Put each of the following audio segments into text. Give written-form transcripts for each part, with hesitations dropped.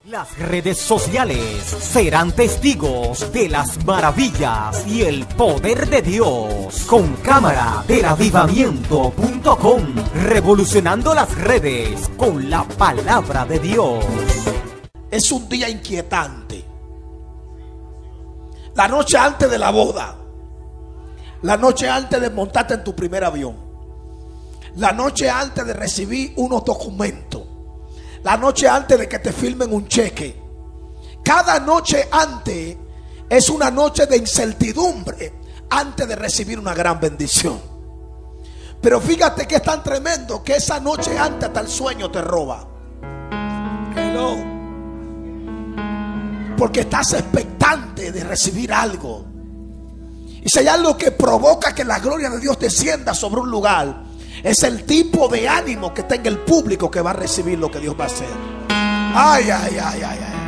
Las redes sociales serán testigos de las maravillas y el poder de Dios. Con cámara del avivamiento.com, revolucionando las redes con la palabra de Dios. Es un día inquietante. La noche antes de la boda, la noche antes de montarte en tu primer avión, la noche antes de recibir unos documentos, la noche antes de que te firmen un cheque. Cada noche antes es una noche de incertidumbre antes de recibir una gran bendición. Pero fíjate que es tan tremendo que esa noche antes hasta el sueño te roba. Hello. Porque estás expectante de recibir algo. Y si hay algo que provoca que la gloria de Dios descienda sobre un lugar, es el tipo de ánimo que tenga el público que va a recibir lo que Dios va a hacer. Ay, ay, ay, ay, ay.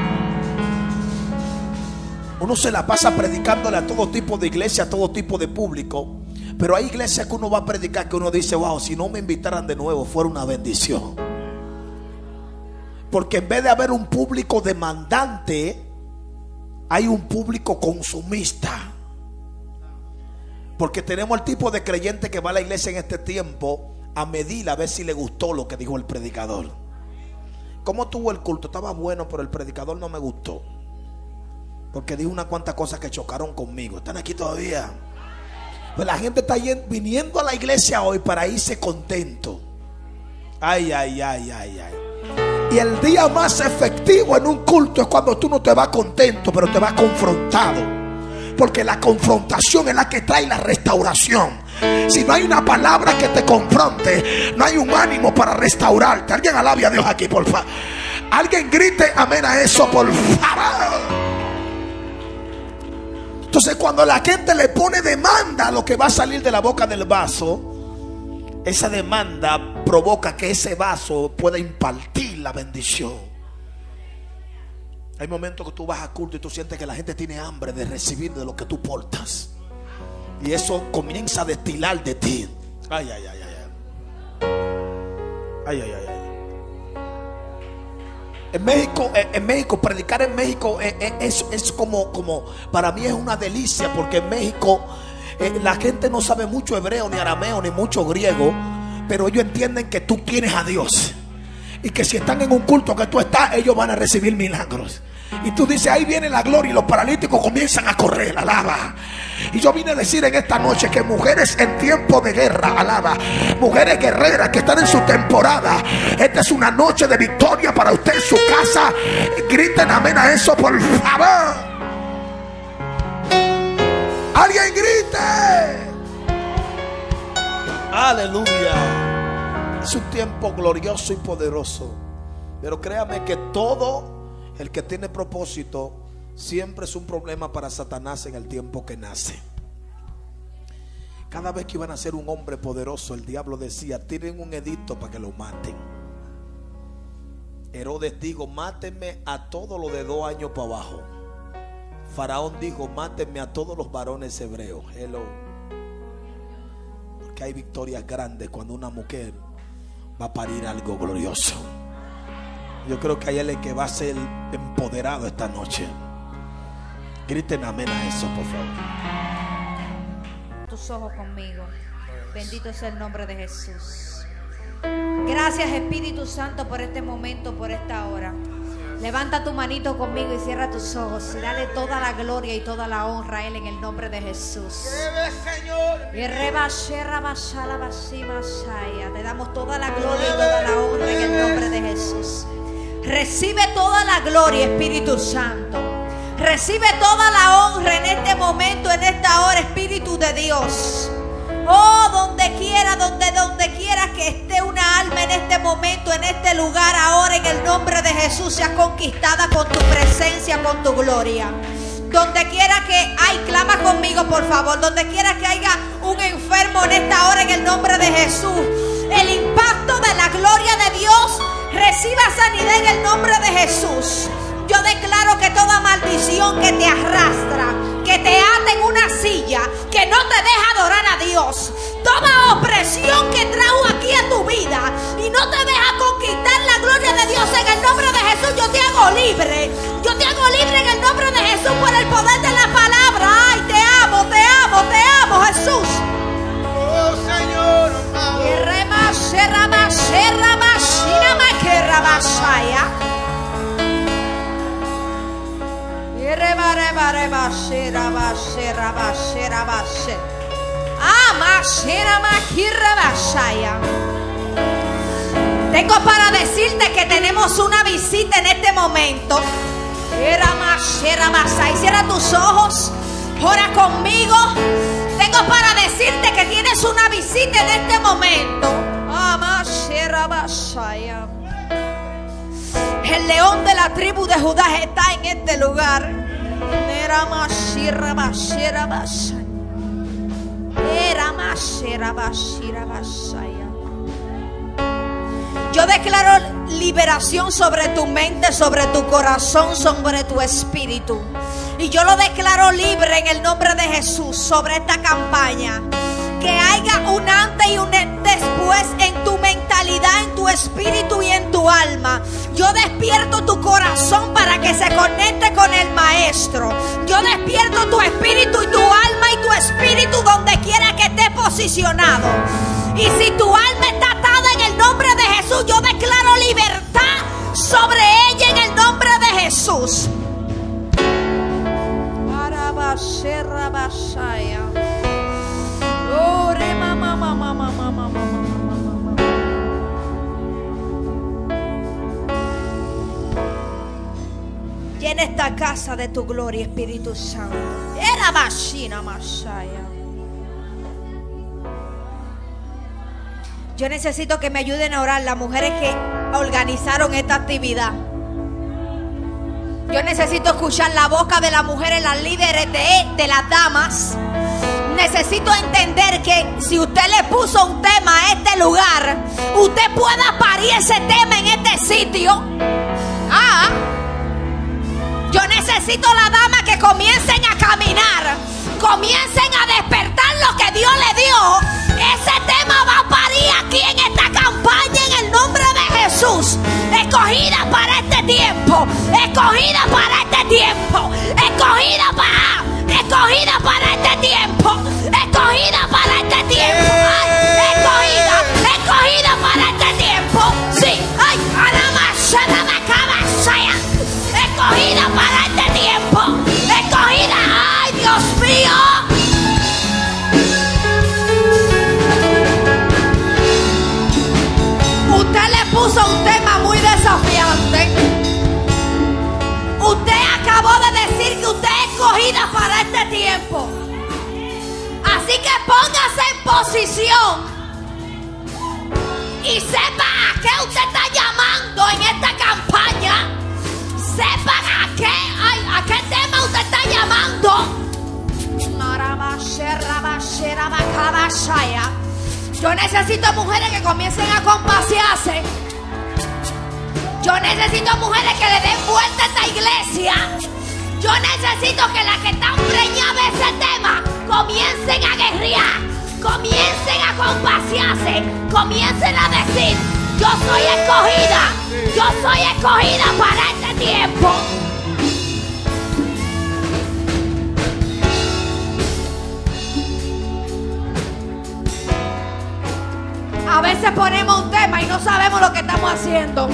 Uno se la pasa predicándole a todo tipo de iglesia, a todo tipo de público. Pero hay iglesias que uno va a predicar que uno dice: wow, si no me invitaran de nuevo fuera una bendición. Porque en vez de haber un público demandante, hay un público consumista. Porque tenemos el tipo de creyente que va a la iglesia en este tiempo a medir a ver si le gustó lo que dijo el predicador. ¿Cómo tuvo el culto? Estaba bueno, pero el predicador no me gustó, porque dijo unas cuantas cosas que chocaron conmigo. ¿Están aquí todavía? Pues la gente está viniendo a la iglesia hoy para irse contento. Ay, ay, ay, ay, ay. Y el día más efectivo en un culto es cuando tú no te vas contento, pero te vas confrontado. Porque la confrontación es la que trae la restauración. Si no hay una palabra que te confronte, no hay un ánimo para restaurarte. Alguien alabe a Dios aquí, por favor. Alguien grite amén a eso, por favor. Entonces, cuando la gente le pone demanda a lo que va a salir de la boca del vaso, esa demanda provoca que ese vaso pueda impartir la bendición. Hay momentos que tú vas a culto y tú sientes que la gente tiene hambre de recibir de lo que tú portas, y eso comienza a destilar de ti. Ay, ay, ay, ay. Ay, ay, ay, ay. En México, predicar en México es como para mí es una delicia, porque en México la gente no sabe mucho hebreo, ni arameo, ni mucho griego, pero ellos entienden que tú tienes a Dios. Y que si están en un culto que tú estás, ellos van a recibir milagros. Y tú dices: ahí viene la gloria, y los paralíticos comienzan a correr. Alaba. Y yo vine a decir en esta noche que mujeres en tiempo de guerra, alaba, mujeres guerreras que están en su temporada, esta es una noche de victoria para usted en su casa. Griten amén a eso, por favor. Alguien grite. Aleluya. Es un tiempo glorioso y poderoso. Pero créame que todo el que tiene propósito siempre es un problema para Satanás en el tiempo que nace. Cada vez que iban a ser un hombre poderoso, el diablo decía: tiren un edicto para que lo maten. Herodes dijo: mátenme a todos los de 2 años para abajo. Faraón dijo: mátenme a todos los varones hebreos. Hello. Porque hay victorias grandes cuando una mujer va a parir algo glorioso. Yo creo que hay alguien que va a ser empoderado esta noche. Griten amén a eso, por favor. Tus ojos conmigo. Bendito sea el nombre de Jesús. Gracias, Espíritu Santo, por este momento, por esta hora. Levanta tu manito conmigo y cierra tus ojos y dale toda la gloria y toda la honra a Él en el nombre de Jesús. Te damos toda la gloria y toda la honra en el nombre de Jesús. Recibe toda la gloria, Espíritu Santo. Recibe toda la honra en este momento, en esta hora, Espíritu de Dios. Oh, donde quiera que esté una alma en este momento, en este lugar, ahora en el nombre de Jesús, sea conquistada con tu presencia, con tu gloria. Donde quiera que hay, clama conmigo por favor. Donde quiera que haya un enfermo en esta hora, en el nombre de Jesús, el impacto de la gloria de Dios reciba sanidad en el nombre de Jesús. Yo declaro que toda maldición que te arrastra, que te ata en una silla, que no te deja adorar a Dios, toda opresión que trajo aquí a tu vida y no te deja conquistar la gloria de Dios, en el nombre de Jesús yo te hago libre. Tengo para decirte que tenemos una visita en este momento. Cierra tus ojos, ora conmigo. Tengo para decirte que tienes una visita en este momento. El león de la tribu de Judá está en este lugar. Yo declaro liberación sobre tu mente, sobre tu corazón, sobre tu espíritu. Y yo lo declaro libre en el nombre de Jesús sobre esta campaña. Que haya un antes y un después en tu mentalidad, en tu espíritu y en tu alma. Yo despierto tu corazón para que se conecte con el Maestro. Yo despierto tu espíritu y tu alma y tu espíritu donde quiera que esté posicionado. Y si tu alma está atada en el nombre de Jesús, yo declaro libertad sobre ella en el nombre de Jesús. Llena esta casa de tu gloria, Espíritu Santo. Era Bashina Mashaya. Yo necesito que me ayuden a orar las mujeres que organizaron esta actividad. Yo necesito escuchar la boca de las mujeres, las líderes de las damas. Necesito entender que si usted le puso un tema a este lugar, usted pueda parir ese tema en este sitio. Yo necesito la dama que comiencen a caminar, comiencen a despertar lo que Dios le dio. Ese tema va a parir aquí en esta campaña en el nombre de Jesús. Escogida para este tiempo, escogida para este tiempo, escogida para este tiempo, escogida para este tiempo. Escogida para este tiempo. Sí, escogida para este tiempo. Escogida, ay Dios mío. Usted le puso un tema muy desafiante. Usted acabó de decir que usted es escogida para este tiempo. Así que póngase en posición y sepa a qué usted está llamando en esta campaña. Sepa a qué tema usted está llamando. Yo necesito mujeres que comiencen a compasearse. Yo necesito mujeres que le den vuelta a esta iglesia. Yo necesito que las que están preñadas de ese tema comiencen a guerrear, comiencen a compasearse, comiencen a decir: yo soy escogida para este tiempo. A veces ponemos un tema y no sabemos lo que estamos haciendo.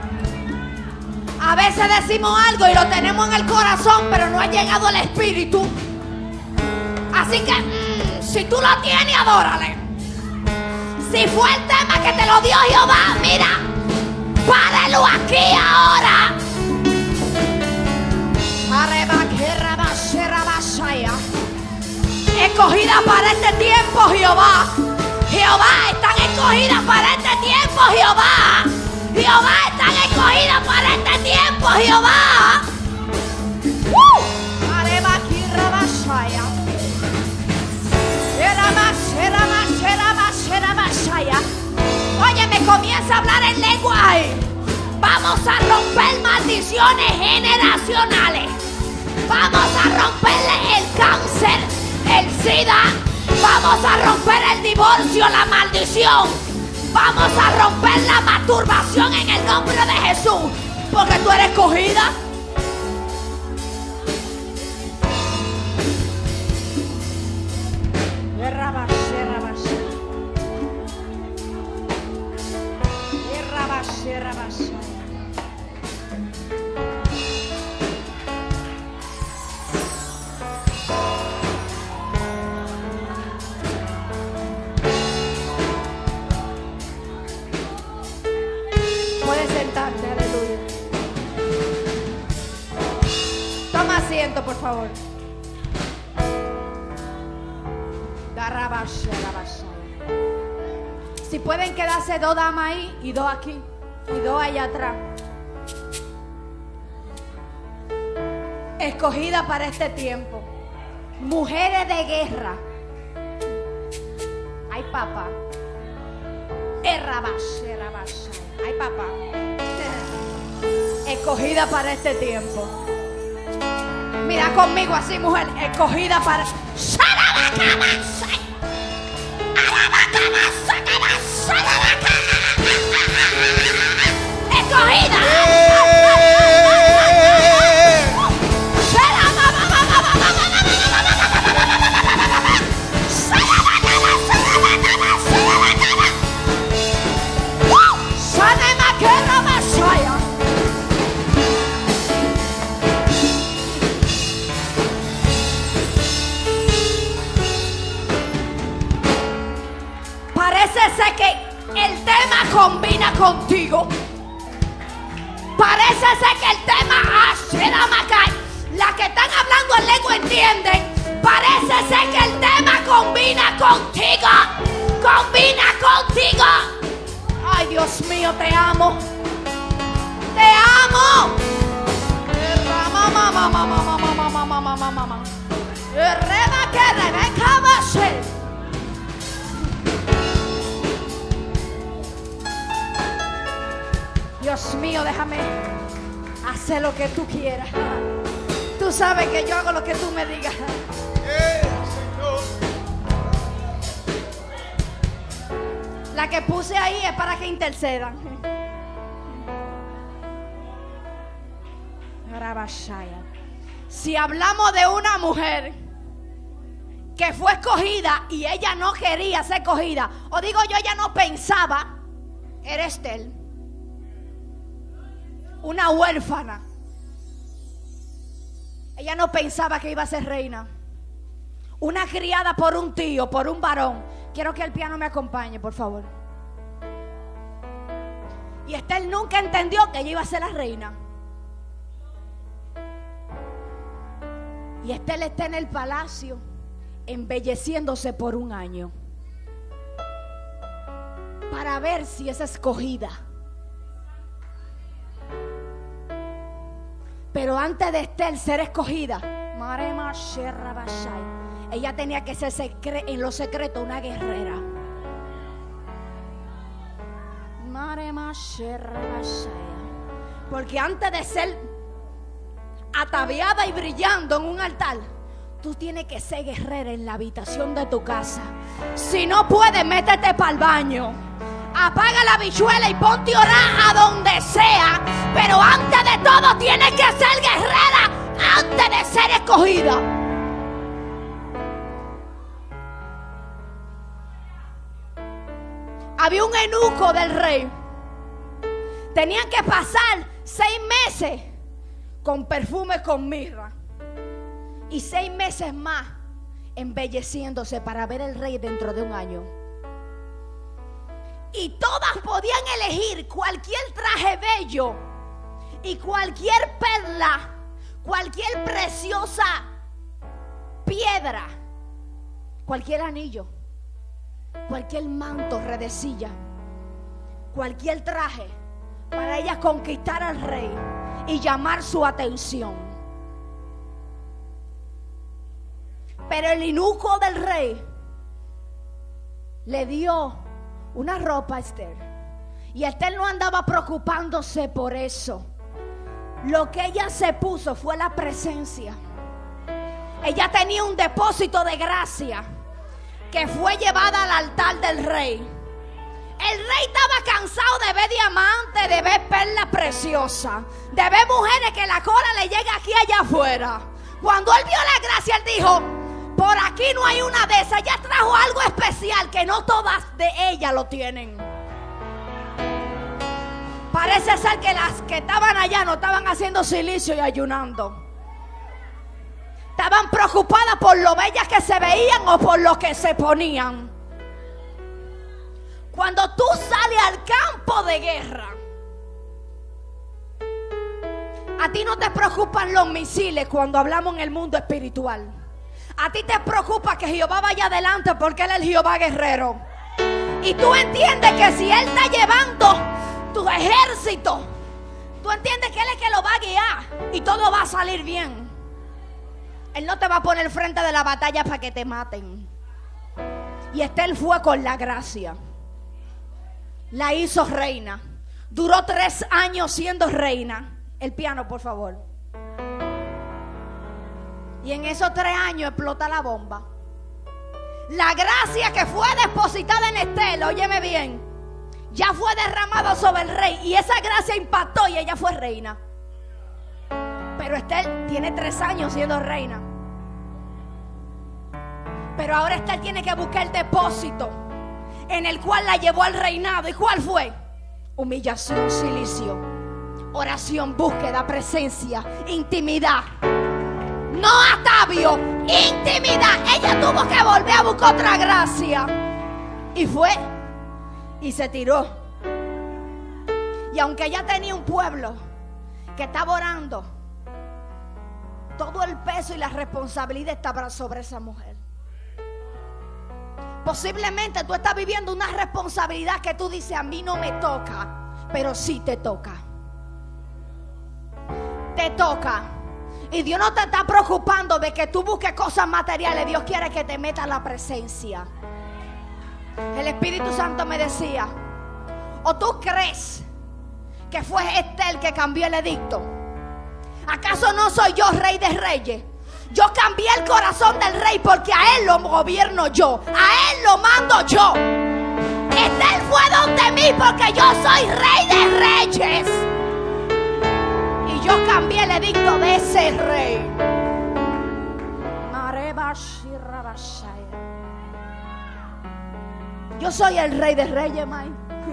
A veces decimos algo y lo tenemos en el corazón, pero no ha llegado el espíritu. Así que si tú lo tienes, adórale. Si fue el tema que te lo dio Jehová, mira, páralo aquí ahora. Escogida para este tiempo, Jehová. Jehová, están escogidas para este tiempo, Jehová. Jehová, están escogidas para este tiempo, Jehová. Oye, me comienza a hablar en lenguaje. Vamos a romper maldiciones generacionales. Vamos a romperle el cáncer, el SIDA. Vamos a romper el divorcio, la maldición. Vamos a romper la masturbación en el nombre de Jesús. Porque tú eres escogida. asiento, por favor. Si pueden quedarse 2 damas ahí y 2 aquí y 2 allá atrás. Escogida para este tiempo. Mujeres de guerra. Ay, papá. Ay, papá. Escogida para este tiempo. Mira conmigo así, mujer. Escogida para... Escogida. Parece que el tema combina contigo. Parece ser que el tema la que están hablando en lengua entienden. Parece ser que el tema combina contigo. Combina contigo. Ay, Dios mío, te amo. Te amo. Dios mío, déjame hacer lo que tú quieras. Tú sabes que yo hago lo que tú me digas. La que puse ahí es para que intercedan. Si hablamos de una mujer que fue escogida y ella no quería ser escogida, o digo yo, ella no pensaba, era Estel. Una huérfana. Ella no pensaba que iba a ser reina. Una criada por un tío, por un varón. Quiero que el piano me acompañe, por favor. Y Estel nunca entendió que ella iba a ser la reina. Y Estel está en el palacio, embelleciéndose por un año, para ver si es escogida. Pero antes de Estel ser escogida, ella tenía que ser en lo secreto una guerrera. Porque antes de ser ataviada y brillando en un altar, tú tienes que ser guerrera en la habitación de tu casa. Si no puedes, métete para el baño, apaga la bichuela y ponte a orar a donde sea. Pero antes de todo tienes que ser guerrera antes de ser escogida. Había un eunuco del rey. Tenían que pasar 6 meses con perfume con mirra y 6 meses más embelleciéndose para ver el rey dentro de un año. Y todas podían elegir cualquier traje bello y cualquier perla, cualquier preciosa piedra, cualquier anillo, cualquier manto redecilla, cualquier traje para ellas conquistar al rey y llamar su atención. Pero el eunuco del rey le dio una ropa a Esther, y Esther no andaba preocupándose por eso. Lo que ella se puso fue la presencia. Ella tenía un depósito de gracia que fue llevada al altar del rey. El rey estaba cansado de ver diamantes, de ver perlas preciosas, de ver mujeres que la cola le llega aquí allá afuera. Cuando él vio la gracia, él dijo: por aquí no hay una de esas. Ella trajo algo especial que no todas de ellas lo tienen. Parece ser que las que estaban allá no estaban haciendo silicio y ayunando. Estaban preocupadas por lo bellas que se veían o por lo que se ponían. Cuando tú sales al campo de guerra, A ti no te preocupan los misiles cuando hablamos en el mundo espiritual. A ti te preocupa que Jehová vaya adelante porque Él es el Jehová guerrero. Y tú entiendes que si Él está llevando tu ejército, tú entiendes que Él es el que lo va a guiar y todo va a salir bien. Él no te va a poner frente de la batalla para que te maten. Y Estel fue con la gracia. La hizo reina. Duró 3 años siendo reina. El piano, por favor. Y en esos 3 años explota la bomba. La gracia que fue depositada en Estel, óyeme bien, ya fue derramada sobre el rey. Y esa gracia impactó y ella fue reina. Pero Estel tiene 3 años siendo reina. Pero ahora Estel tiene que buscar el depósito en el cual la llevó al reinado. ¿Y cuál fue? Humillación, silicio, oración, búsqueda, presencia, intimidad. No atavio, intimidad. Ella tuvo que volver a buscar otra gracia. Y fue y se tiró. Y aunque ella tenía un pueblo que estaba orando, todo el peso y la responsabilidad estaba sobre esa mujer. Posiblemente tú estás viviendo una responsabilidad que tú dices: a mí no me toca, pero sí te toca. Te toca. Y Dios no te está preocupando de que tú busques cosas materiales. Dios quiere que te metas la presencia. El Espíritu Santo me decía: ¿o tú crees que fue Estel que cambió el edicto? ¿Acaso no soy yo rey de reyes? Yo cambié el corazón del rey porque a él lo gobierno yo, a él lo mando yo. Estel fue donde mí porque yo soy rey de reyes. Y yo cambié el edicto de ese rey. Yo soy el rey de reyes, May.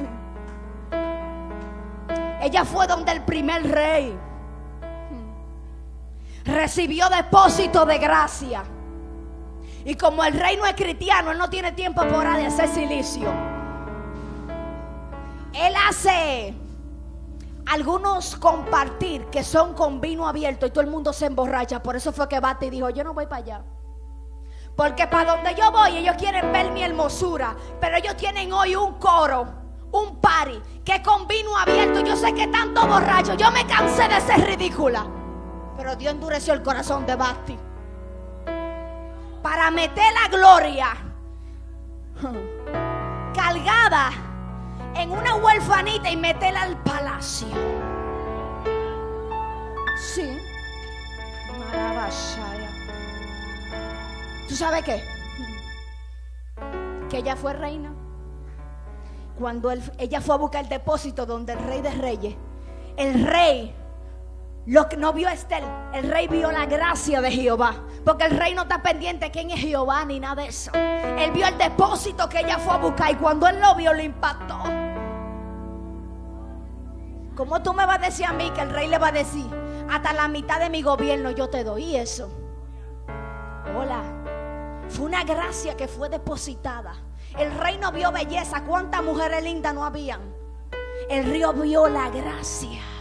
Ella fue donde el primer rey recibió depósito de gracia. Y como el rey no es cristiano, él no tiene tiempo por de hacer silicio. Él hace algunos compartir que son con vino abierto y todo el mundo se emborracha. Por eso fue que Bati dijo: yo no voy para allá, porque para donde yo voy ellos quieren ver mi hermosura, pero ellos tienen hoy un coro, un party que con vino abierto. Yo sé que tanto borracho, yo me cansé de ser ridícula. Pero Dios endureció el corazón de Basti para meter la gloria cargada en una huerfanita y meterla al palacio. Sí. Maravashaya. ¿Tú sabes qué? Que ella fue reina. Cuando ella fue a buscar el depósito donde el rey de reyes, el rey lo que no vio a Estel, el rey vio la gracia de Jehová. Porque el rey no está pendiente de quién es Jehová ni nada de eso. Él vio el depósito que ella fue a buscar y cuando él lo vio, le impactó. ¿Cómo tú me vas a decir a mí que el rey le va a decir: hasta la mitad de mi gobierno yo te doy eso? Hola. Fue una gracia que fue depositada. El rey no vio belleza. ¿Cuántas mujeres lindas no habían? El rey vio la gracia.